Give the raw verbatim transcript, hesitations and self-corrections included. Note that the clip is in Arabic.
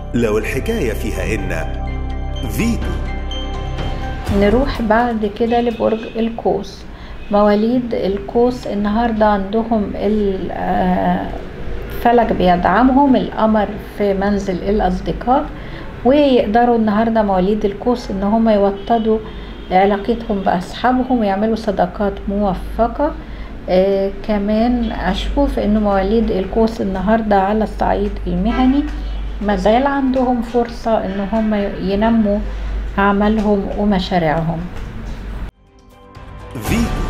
لو الحكاية فيها إن فيتو. نروح بعد كده لبرج القوس. مواليد القوس النهاردة عندهم الفلك بيدعمهم، القمر في منزل الأصدقاء، ويقدروا النهاردة مواليد القوس ان هم يوطدوا علاقتهم بأصحابهم ويعملوا صداقات موفقة. آه كمان أشوف إنه مواليد القوس النهاردة على الصعيد المهني مازال عندهم فرصة إن هم ينموا عملهم ومشاريعهم. فيتو.